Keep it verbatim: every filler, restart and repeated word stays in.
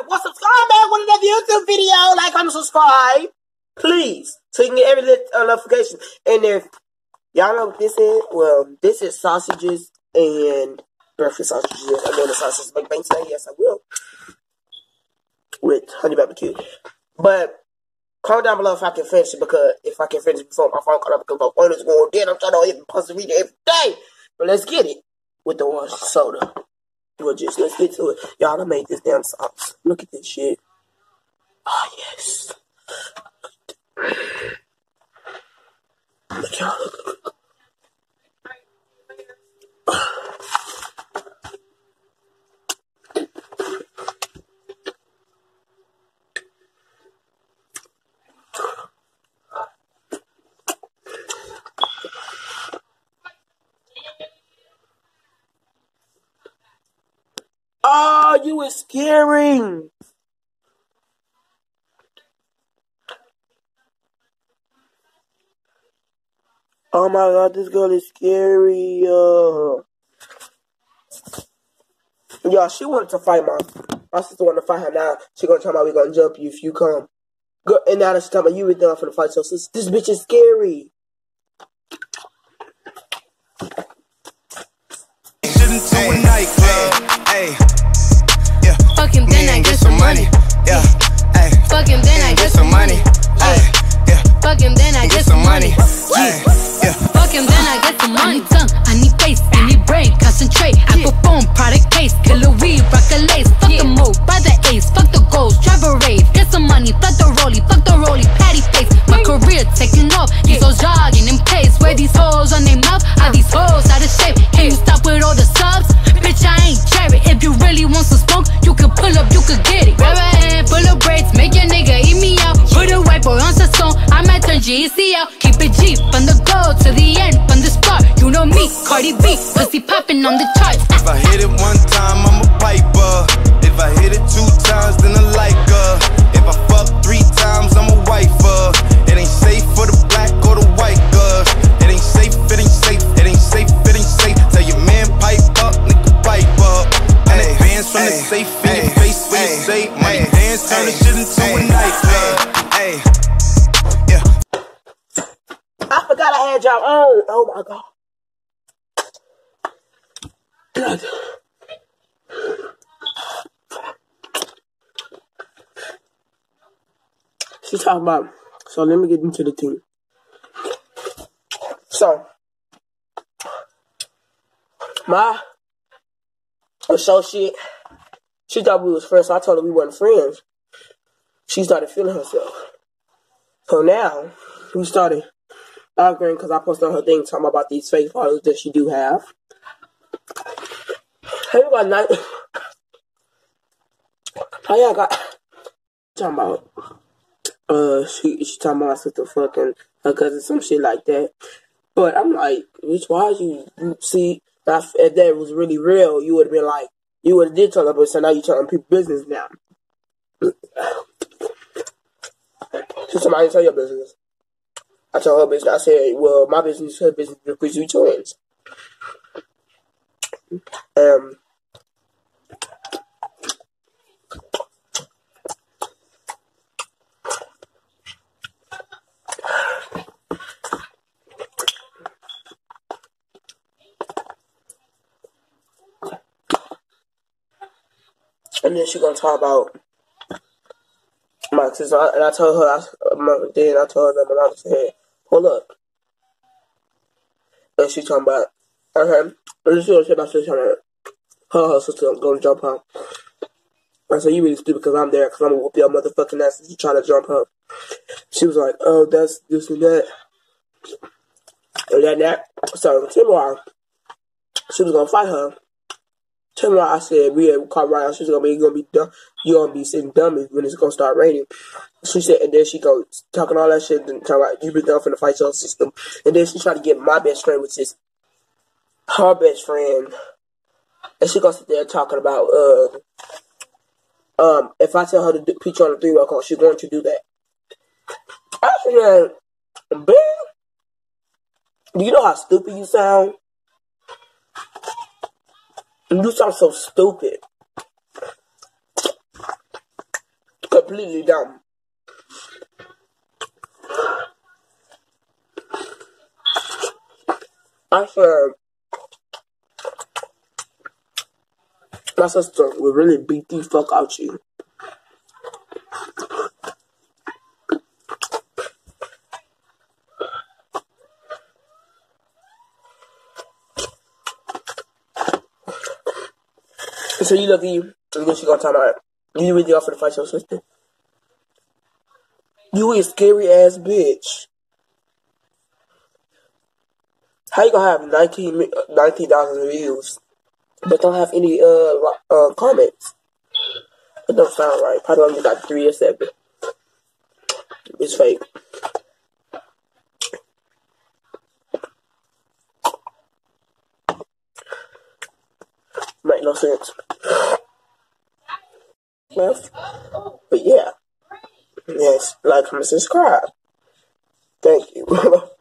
What's subscribe back with another YouTube video? Like, comment, subscribe. Please. So you can get every uh, notification. And if y'all know what this is, well, this is sausages and breakfast sausages. I'm doing the sausages mukbang today. Yes, I will. With honey barbecue. But comment down below if I can finish it, because if I can finish it before my phone cut up, because my phone is going dead. I'm trying to hit post a video every day. But let's get it with the orange soda. Well, just let's get to it. Y'all, I made this damn sauce. Look at this shit. Oh, yes. Look, y'all. Look, look, look. Oh, you were scaring. Oh my god, this girl is scary. Uh. Y'all, she wanted to fight my my sister wanted to fight her now. She gonna tell me we gonna jump you if you come. Go, and now she's talking about you with them for the fight. So this, this bitch is scary. Shouldn't to a nightclub. Hey. Yeah. Fuck him, then I get some money. Yeah. Hey. Fuck him, then I get some money. Hey. Yeah. Fuck him, then I get some money. Hey. Yeah. Fuck him, then I get some money. Tongue, I need face, I need brain, concentrate. I perform product case, killer weed, rock a lace. Fuck the move, buy the ace, fuck the goals, drive a rave. Get some money, fuck the rollie, fuck the rollie, patty face. My career taking off, these hoes jogging in pace. Where these hoes on their mouth, are these hoes out of shape? Can you stop with all the subs? Bitch, I ain't cherry. If you really want some smoke, you can pull up, you can get it. Grab a hand, full of braids, make your nigga eat me out. Put a white boy on song, I might turn G E C out. Keep it G from the go to the end, from the start. You know me, Cardi B, pussy popping on the charts. If I hit it one time, I'm a piper. If I hit it two times, then I like her. If I fuck three times, I'm a wifer. It ain't safe for the black or the white girl. It ain't safe, it ain't safe, it ain't safe, it ain't safe. Tell your man pipe up, nigga pipe up. And the bands from the safe in your face when you say money dance, turn the shit into a nightclub. Hey, yeah. I forgot I had y'all on. Oh my god. God. She's talking about. So let me get into the team. So my associate, she thought we was friends, so I told her we weren't friends. She started feeling herself. So now we started arguing because I posted on her thing talking about these fake followers that she do have. Hey, we got night. Oh yeah, I got talking about. Uh, she she talking about my sister fucking her cousin, some shit like that. But I'm like, bitch, why you, you see? If that was really real, you would have been like, you would have did tell her, but so now you telling people business now. So somebody tell your business. I told her business. I said, well, my business, her business, because we twins. Um. And then she gonna talk about my sister, and I told her, I, my, then I told her that my mom said, "Hold up," and she talking about, okay, and then she gonna say my sister, her, her sister gonna jump her. I said, "You really stupid because I'm there, because I'm gonna whoop your motherfucking ass if you trying to jump her." She was like, "Oh, that's this and that, and that, and that." So tomorrow, she was gonna fight her. Tomorrow, I said, we had caught right out. She's gonna be, gonna be dumb. You gonna be sitting dummy when it's gonna start raining. She said, and then she go talking all that shit and talking about you be done for the fight your system. And then she tried to get my best friend, which is her best friend, and she gonna sit there talking about, uh, um, if I tell her to do, put you on a three-way call, she's going to do that. I said, "Ben, do you know how stupid you sound? You sound so stupid." completely dumb. I swear, my sister will really beat the fuck out you. So you love you, and then she gonna tell me, you really offer to fight your sister? You a scary ass bitch. How you gonna have nineteen thousand views, but don't have any uh, uh comments? It don't sound right. Probably only got three or seven. It's fake. Make no sense. Left. But yeah. Yes, like, comment, subscribe. Thank you.